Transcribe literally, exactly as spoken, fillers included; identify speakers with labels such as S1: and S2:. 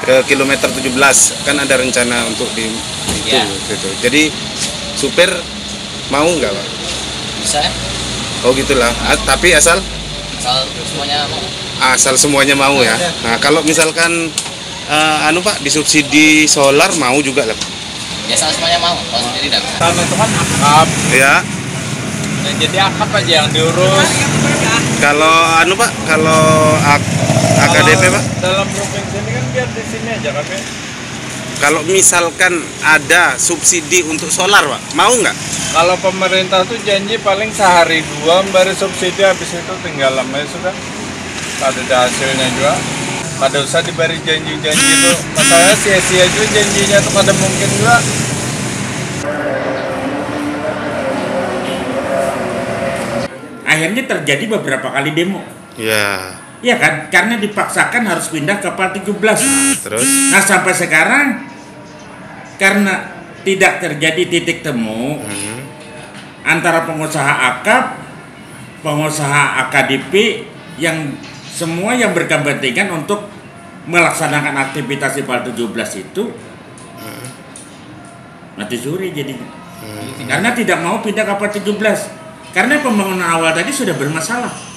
S1: ke kilometer tujuh belas, kan ada rencana untuk di itu
S2: Ya.
S1: gitu. Jadi supir mau nggak Pak?
S2: Bisa ya?
S1: Oh gitulah. A- tapi asal
S2: Asal semuanya mau.
S1: asal semuanya mau ya. Nah kalau misalkan eh, anu Pak disubsidi solar mau juga lah Pak?
S2: Ya asal semuanya mau, kalau sendiri tidak bisa.
S3: Tanah itu kan akap,
S1: Ya.
S3: nah, jadi akap aja yang diurus.
S1: Kalau anu Pak, kalau A- A K D P Pak,
S3: Dalam provinsi ini kan biar di sini aja kan ya.
S1: kalau misalkan ada subsidi untuk solar Pak, mau nggak?
S3: Kalau pemerintah tuh janji paling sehari dua memberi subsidi, habis itu tinggal lama ya sudah. Ada ada hasilnya juga. Pada usah diberi janji-janji itu. Masalahnya sia-sia juga janjinya tuh pada mungkin juga.
S4: Akhirnya terjadi beberapa kali demo.
S1: Ya.
S4: Iya kan? Karena dipaksakan harus pindah ke Pal tujuh belas.
S1: Terus?
S4: Nah, sampai sekarang karena tidak terjadi titik temu
S1: Hmm.
S4: antara pengusaha akap, pengusaha A K D P yang semua yang berkepentingan untuk melaksanakan aktivitas di Pal tujuh belas itu mati suri jadinya. Karena tidak mau pindah ke Pal tujuh belas. Karena pembangunan awal tadi sudah bermasalah.